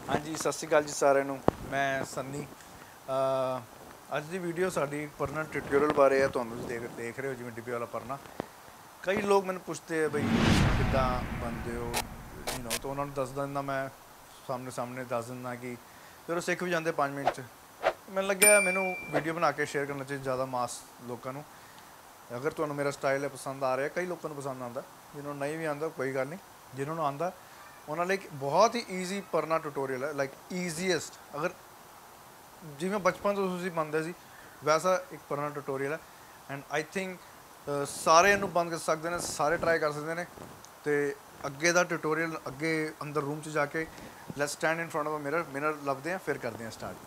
हाँ जी, सत श्री अकाल जी साਰਿਆਂ ਨੂੰ। मैं सन्नी। ਅੱਜ ਦੀ ਵੀਡੀਓ ਸਾਡੀ ਪਰਨਾ ਟਿਊਟੋਰੀਅਲ ਬਾਰੇ ਹੈ। ਤੁਹਾਨੂੰ ਤੁਸੀਂ ਦੇਖ ਰਹੇ ਹੋ ਜਿਵੇਂ ਡਿੱਬੇ ਵਾਲਾ ਪਰਨਾ। ਕਈ ਲੋਕ ਮੈਨੂੰ ਪੁੱਛਦੇ ਆ ਬਈ ਕਿੱਦਾਂ ਬਣਦੇ ਹੋ ਤਾਂ ਉਹਨਾਂ ਨੂੰ ਦੱਸ ਦਿੰਦਾ ਮੈਂ, ਸਾਹਮਣੇ ਦੱਸ ਦਿੰਦਾ ਕਿ ਫਿਰ ਉਹ ਸਿੱਖ ਵੀ ਜਾਂਦੇ 5 ਮਿੰਟ 'ਚ। ਮੈਨੂੰ ਲੱਗਿਆ ਮੈਨੂੰ ਵੀਡੀਓ ਬਣਾ ਕੇ ਸ਼ੇਅਰ ਕਰਨਾ ਚਾਹੀਦਾ ਜ਼ਿਆਦਾ ਮਾਸ ਲੋਕਾਂ ਨੂੰ। ਅਗਰ ਤੁਹਾਨੂੰ ਮੇਰਾ ਸਟਾਈਲ ਪਸੰਦ ਆ ਰਿਹਾ, ਕਈ ਲੋਕਾਂ ਨੂੰ ਪਸੰਦ ਆਉਂਦਾ, ਜਿਹਨੂੰ ਨਹੀਂ ਵੀ ਆਉਂਦਾ ਕੋਈ ਗੱਲ ਨਹੀਂ, ਜਿਹਨਾਂ ਨੂੰ ਆਉਂਦਾ ਉਹਨਾਂ ਲਈ ਬਹੁਤ ਹੀ ਈਜ਼ੀ ਪਰਨਾ ਟਿਊਟੋਰੀਅਲ ਹੈ। ਲਾਈਕ ਈਜ਼ੀਐਸਟ, ਅਗਰ ਜਿਵੇਂ ਬਚਪਨ ਤੋਂ ਤੁਸੀਂ ਬਣਦੇ ਸੀ ਵੈਸਾ ਇੱਕ ਪਰਨਾ ਟਿਊਟੋਰੀਅਲ ਹੈ। ਐਂਡ ਆਈ ਥਿੰਕ ਸਾਰੇ ਇਹਨੂੰ ਬੰਦ ਕਰ ਸਕਦੇ ਨੇ, ਸਾਰੇ ਟਰਾਈ ਕਰ ਸਕਦੇ ਨੇ। ਅਤੇ ਅੱਗੇ ਦਾ ਟਿਊਟੋਰੀਅਲ ਅੱਗੇ ਅੰਦਰ ਰੂਮ 'ਚ ਜਾ ਕੇ let stand in front of mirror ਲੱਭਦੇ ਹਾਂ, ਫਿਰ ਕਰਦੇ ਹਾਂ ਸਟਾਰਟ।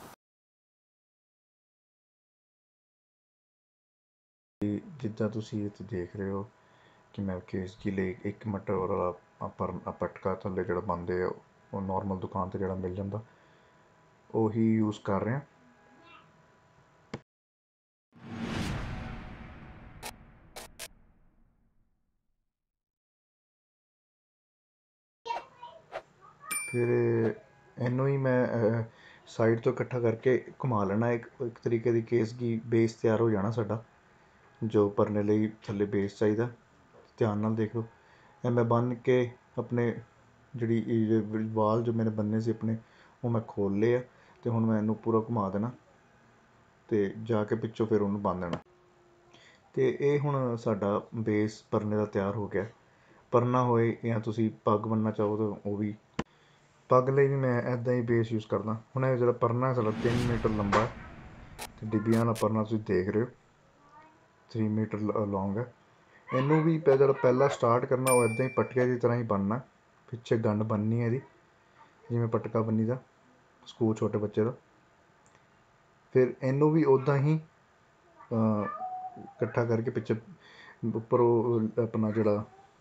ਜਿੱਦਾਂ ਤੁਸੀਂ ਇੱਥੇ ਦੇਖ ਰਹੇ ਹੋ ਕਿ ਮੈਂ ਕੇਸਕੀ ਲਈ 1 ਮੀਟਰ ਵਾਲਾ ਪਟਕਾ ਥੱਲੇ ਜਿਹੜਾ ਬਣਦੇ ਆ ਉਹ ਨੋਰਮਲ ਦੁਕਾਨ 'ਤੇ ਜਿਹੜਾ ਮਿਲ ਜਾਂਦਾ ਉਹੀ ਯੂਜ਼ ਕਰ ਰਹੇ ਹਾਂ। ਫਿਰ ਇਹਨੂੰ ਹੀ ਮੈਂ ਸਾਈਡ ਤੋਂ ਇਕੱਠਾ ਕਰਕੇ ਘੁਮਾ ਲੈਣਾ। ਇੱਕ ਤਰੀਕੇ ਦੀ ਕੇਸਕੀ ਬੇਸ ਤਿਆਰ ਹੋ ਜਾਣਾ ਸਾਡਾ, ਜੋ ਭਰਨੇ ਲਈ ਥੱਲੇ ਬੇਸ ਚਾਹੀਦਾ। ਧਿਆਨ ਨਾਲ ਦੇਖ ਲਓ। ਇਹ ਮੈਂ ਬੰਨ੍ਹ ਕੇ ਆਪਣੇ ਜਿਹੜੀ ਵਾਲ ਜੋ ਮੈंने ਬੰਨੇ ਸੀ ਆਪਣੇ, ਉਹ ਮੈਂ ਖੋਲ੍ਹ ਲਏ ਆ। ਅਤੇ ਹੁਣ ਮੈਂ ਇਹਨੂੰ ਪੂਰਾ ਘੁਮਾ ਦੇਣਾ ਅਤੇ ਜਾ ਕੇ ਪਿੱਛੋਂ ਫਿਰ ਉਹਨੂੰ ਬੰਨ੍ਹ ਦੇਣਾ। ਅਤੇ ਇਹ ਹੁਣ ਸਾਡਾ ਬੇਸ ਪਰਨੇ ਦਾ ਤਿਆਰ ਹੋ ਗਿਆ। ਪਰਨਾ ਹੋਏ ਜਾਂ ਤੁਸੀਂ ਪੱਗ ਬੰਨ੍ਹਣਾ ਚਾਹੋ ਤਾਂ ਉਹ ਵੀ। ਪੱਗ ਲਈ ਵੀ ਮੈਂ ਇੱਦਾਂ ਹੀ ਬੇਸ ਯੂਜ਼ ਕਰਦਾ। ਹੁਣ ਇਹ ਜਿਹੜਾ ਪਰਨਾ ਸਾਡਾ 3 ਮੀਟਰ ਲੰਬਾ ਅਤੇ ਡਿੱਬੀਆਂ ਵਾਲਾ ਪਰਨਾ ਤੁਸੀਂ ਦੇਖ ਰਹੇ ਹੋ 3 ਮੀਟਰ ਲੌਂਗ ਹੈ। ਇਹਨੂੰ ਵੀ ਜਿਹੜਾ ਪਹਿਲਾਂ ਸਟਾਰਟ ਕਰਨਾ ਉਹ ਇੱਦਾਂ ਹੀ ਪਟਕੇ ਦੀ ਤਰ੍ਹਾਂ ਹੀ ਬੰਨ੍ਹਣਾ। ਪਿੱਛੇ ਗੰਢ ਬੰਨ੍ਹਣੀ ਹੈ ਇਹਦੀ, ਜਿਵੇਂ ਪਟਕਾ ਬੰਨੀ ਦਾ ਸਕੂਲ ਛੋਟੇ ਬੱਚੇ ਦਾ। ਫਿਰ ਇਹਨੂੰ ਵੀ ਉੱਦਾਂ ਹੀ ਇਕੱਠਾ ਕਰਕੇ ਪਿੱਛੇ ਉੱਪਰ ਉਹ ਆਪਣਾ ਜਿਹੜਾ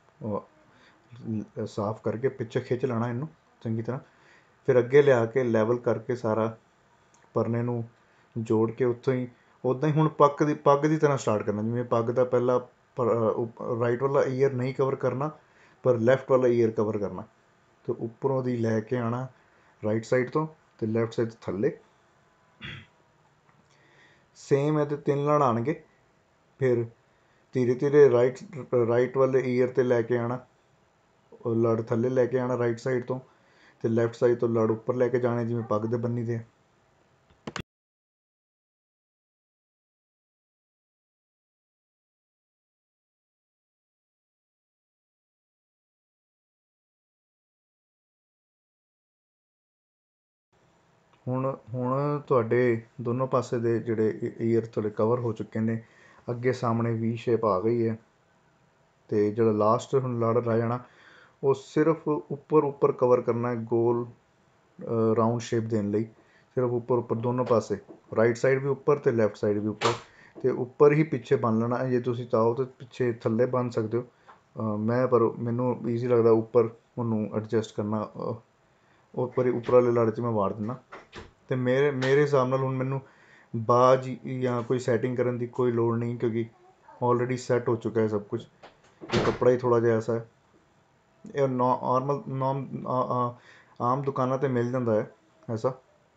ਸਾਫ਼ ਕਰਕੇ ਪਿੱਛੇ ਖਿੱਚ ਲੈਣਾ ਇਹਨੂੰ ਚੰਗੀ ਤਰ੍ਹਾਂ। ਫਿਰ ਅੱਗੇ ਲਿਆ ਕੇ ਲੈਵਲ ਕਰਕੇ ਸਾਰਾ ਪਰਨੇ ਨੂੰ ਜੋੜ ਕੇ ਉੱਥੋਂ ਹੀ ਉੱਦਾਂ ਹੀ ਹੁਣ ਪੱਗ ਦੀ ਤਰ੍ਹਾਂ ਸਟਾਰਟ ਕਰਨਾ। ਜਿਵੇਂ ਪੱਗ ਦਾ ਪਹਿਲਾਂ ਰਾਈਟ ਵਾਲਾ ਈਅਰ ਨਹੀਂ ਕਵਰ ਕਰਨਾ, ਪਰ ਲੈਫਟ ਵਾਲਾ ਈਅਰ ਕਵਰ ਕਰਨਾ। ਅਤੇ ਉੱਪਰੋਂ ਦੀ ਲੈ ਕੇ ਆਉਣਾ ਰਾਈਟ ਸਾਈਡ ਤੋਂ ਅਤੇ ਲੈਫਟ ਸਾਈਡ ਤੋਂ ਥੱਲੇ। ਸੇਮ ਇਹਦੇ 3 ਲੜ ਆਉਣਗੇ। ਫਿਰ ਧੀਰੇ ਧੀਰੇ ਰਾਈਟ ਵਾਲੇ ਈਅਰ 'ਤੇ ਲੈ ਕੇ ਆਉਣਾ, ਉਹ ਲੜ ਥੱਲੇ ਲੈ ਕੇ ਆਉਣਾ ਰਾਈਟ ਸਾਈਡ ਤੋਂ, ਅਤੇ ਲੈਫਟ ਸਾਈਡ ਤੋਂ ਲੜ ਉੱਪਰ ਲੈ ਕੇ ਜਾਣੇ ਜਿਵੇਂ ਪੱਗ ਦੇ ਬੰਨੀ ਦੇ। ਹੁਣ ਤੁਹਾਡੇ ਦੋਨੋਂ ਪਾਸੇ ਦੇ ਜਿਹੜੇ ਈਅਰ ਤੁਹਾਡੇ ਕਵਰ ਹੋ ਚੁੱਕੇ ਨੇ। ਅੱਗੇ ਸਾਹਮਣੇ ਵੀ ਸ਼ੇਪ ਆ ਗਈ ਹੈ। ਅਤੇ ਜਿਹੜਾ ਲਾਸਟ ਹੁਣ ਲੜ ਰਹਿ ਜਾਣਾ ਉਹ ਸਿਰਫ ਉੱਪਰ ਕਵਰ ਕਰਨਾ ਹੈ, ਗੋਲ ਰਾਊਂਡ ਸ਼ੇਪ ਦੇਣ ਲਈ। ਸਿਰਫ ਉੱਪਰ ਦੋਨੋਂ ਪਾਸੇ, ਰਾਈਟ ਸਾਈਡ ਵੀ ਉੱਪਰ ਅਤੇ ਲੈਫਟ ਸਾਈਡ ਵੀ ਉੱਪਰ। ਅਤੇ ਉੱਪਰ ਹੀ ਪਿੱਛੇ ਬੰਨ੍ਹ ਲੈਣਾ। ਜੇ ਤੁਸੀਂ ਚਾਹੋ ਤਾਂ ਪਿੱਛੇ ਥੱਲੇ ਬੰਨ੍ਹ ਸਕਦੇ ਹੋ। ਪਰ ਮੈਨੂੰ ਈਜ਼ੀ ਲੱਗਦਾ ਉੱਪਰ ਉਹਨੂੰ ਐਡਜਸਟ ਕਰਨਾ। ਉੱਪਰ ਵਾਲੇ ਲੜ 'ਚ ਮੈਂ ਵਾੜ ਦਿੰਦਾ। ਅਤੇ ਮੇਰੇ ਹਿਸਾਬ ਨਾਲ ਹੁਣ ਮੈਨੂੰ ਬਾਜ ਜਾਂ ਕੋਈ ਸੈਟਿੰਗ ਕਰਨ ਦੀ ਕੋਈ ਲੋੜ ਨਹੀਂ, ਕਿਉਂਕਿ ਆਲਰੇਡੀ ਸੈੱਟ ਹੋ ਚੁੱਕਾ ਹੈ ਸਭ ਕੁਛ। ਕੱਪੜਾ ਹੀ ਥੋੜ੍ਹਾ ਜਿਹਾ ਐਸਾ ਹੈ। ਇਹ ਆਮ ਦੁਕਾਨਾਂ 'ਤੇ ਮਿਲ ਜਾਂਦਾ ਹੈ ਐਸਾ।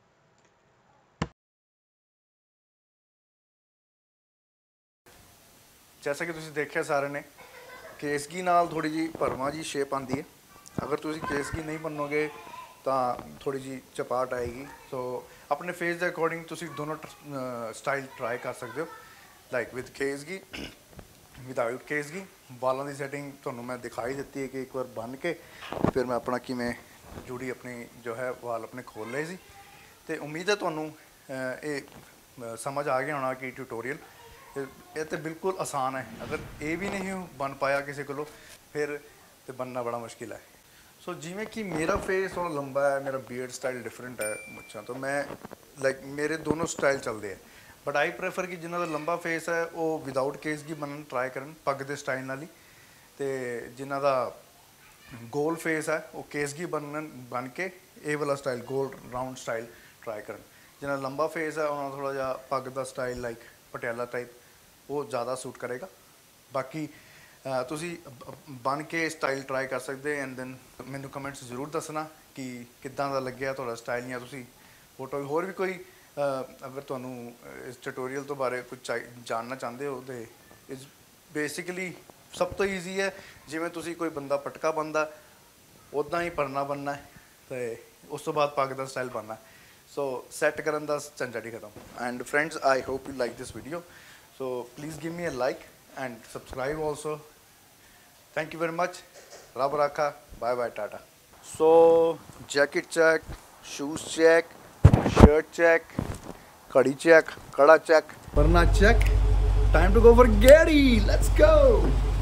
ਜੈਸਾ ਕਿ ਤੁਸੀਂ ਦੇਖਿਆ ਸਾਰਿਆਂ ਨੇ, ਕੇਸਗੀ ਨਾਲ ਥੋੜ੍ਹੀ ਜਿਹੀ ਭਰਵਾਂ ਜਿਹੀ ਸ਼ੇਪ ਆਉਂਦੀ ਹੈ। ਅਗਰ ਤੁਸੀਂ ਕੇਸਗੀ ਨਹੀਂ ਬੰਨੋਗੇ ਤਾਂ ਥੋੜ੍ਹੀ ਜਿਹੀ ਚਪਾਟ ਆਏਗੀ। ਸੋ ਆਪਣੇ ਫੇਸ ਦੇ ਅਕੋਰਡਿੰਗ ਤੁਸੀਂ ਦੋਨੋਂ ਸਟਾਈਲ ਟਰਾਈ ਕਰ ਸਕਦੇ ਹੋ, ਲਾਈਕ ਵਿਦ ਕੇਸਗੀ, ਵਿਦਾਊਟ ਕੇਸਗੀ। ਵਾਲਾਂ ਦੀ ਸੈਟਿੰਗ ਤੁਹਾਨੂੰ ਮੈਂ ਦਿਖਾਈ ਦਿੱਤੀ ਹੈ ਕਿ ਇੱਕ ਵਾਰ ਬੰਨ੍ਹ ਕੇ ਫਿਰ ਮੈਂ ਆਪਣਾ ਕਿਵੇਂ ਜੂੜੀ ਆਪਣੀ ਜੋ ਹੈ ਵਾਲ ਆਪਣੇ ਖੋਲ੍ਹ ਲਏ ਸੀ। ਅਤੇ ਉਮੀਦ ਹੈ ਤੁਹਾਨੂੰ ਇਹ ਸਮਝ ਆ ਗਿਆ ਹੋਣਾ ਕਿ ਟਿਊਟੋਰੀਅਲ ਇਹ ਤਾਂ ਬਿਲਕੁਲ ਆਸਾਨ ਹੈ। ਅਗਰ ਇਹ ਵੀ ਨਹੀਂ ਬਣ ਪਾਇਆ ਕਿਸੇ ਕੋਲੋਂ ਫਿਰ ਤਾਂ ਬਣਨਾ ਬੜਾ ਮੁਸ਼ਕਿਲ ਹੈ। ਸੋ ਜਿਵੇਂ ਕਿ ਮੇਰਾ ਫੇਸ ਥੋੜ੍ਹਾ ਲੰਬਾ ਹੈ, ਮੇਰਾ ਬੀਅਰਡ ਸਟਾਈਲ ਡਿਫਰੈਂਟ ਹੈ ਮੁੱਛਾਂ ਤੋਂ। ਮੈਂ ਲਾਈਕ ਮੇਰੇ ਦੋਨੋਂ ਸਟਾਈਲ ਚੱਲਦੇ ਆ, ਬਟ ਆਈ ਪ੍ਰੈਫਰ ਕਿ ਜਿਨ੍ਹਾਂ ਦਾ ਲੰਬਾ ਫੇਸ ਹੈ ਉਹ ਵਿਦਾਊਟ ਕੇਸਗੀ ਬਣਨ ਟਰਾਈ ਕਰਨ ਪੱਗ ਦੇ ਸਟਾਈਲ ਨਾਲ ਹੀ। ਅਤੇ ਜਿਨ੍ਹਾਂ ਦਾ ਗੋਲ ਫੇਸ ਹੈ ਉਹ ਕੇਸਗੀ ਬਣ ਕੇ ਇਹ ਵਾਲਾ ਸਟਾਈਲ ਗੋਲ ਰਾਊਂਡ ਸਟਾਈਲ ਟਰਾਈ ਕਰਨ। ਜਿਹਨਾਂ ਦਾ ਲੰਬਾ ਫੇਸ ਹੈ ਉਹਨਾਂ ਦਾ ਥੋੜ੍ਹਾ ਜਿਹਾ ਪੱਗ ਦਾ ਸਟਾਈਲ ਲਾਈਕ ਪਟਿਆਲਾ ਟਾਈਪ ਉਹ ਜ਼ਿਆਦਾ ਸੂਟ ਕਰੇਗਾ। ਬਾਕੀ ਤੁਸੀਂ ਬਣ ਕੇ ਸਟਾਈਲ ਟਰਾਈ ਕਰ ਸਕਦੇ ਐਂਡ ਦੈਨ ਮੈਨੂੰ ਕਮੈਂਟਸ ਜ਼ਰੂਰ ਦੱਸਣਾ ਕਿ ਕਿੱਦਾਂ ਦਾ ਲੱਗਿਆ ਤੁਹਾਡਾ ਸਟਾਈਲ, ਜਾਂ ਤੁਸੀਂ ਫੋਟੋ ਹੋਰ ਵੀ ਕੋਈ ਅਗਰ ਤੁਹਾਨੂੰ ਇਸ ਟਿਊਟੋਰੀਅਲ ਤੋਂ ਬਾਰੇ ਕੁਝ ਜਾਣਨਾ ਚਾਹੁੰਦੇ ਹੋ ਤੇ ਇਸ ਬੇਸਿਕਲੀ ਸਭ ਤੋਂ ਈਜ਼ੀ ਹੈ। ਜਿਵੇਂ ਤੁਸੀਂ ਕੋਈ ਬੰਦਾ ਪਟਕਾ ਬੰਨਦਾ ਉੱਦਾਂ ਹੀ ਪਰਨਾ ਬੰਨਣਾ ਹੈ ਤੇ ਉਸ ਤੋਂ ਬਾਅਦ ਪੱਗ ਦਾ ਸਟਾਈਲ ਬਣਨਾ। ਸੋ ਸੈੱਟ ਕਰਨ ਦਾ ਝੰਜਟ ਹੀ ਖਤਮ। And friends, I hope you like this video, so please give me a like and subscribe also. Thank you very much. ਰੱਬ ਰਾਖਾ। Bye bye, tata. So jacket check, shoes check, shirt check, घड़ी check, कड़ा check, परना check. Time to go for गेड़ी। Let's गो।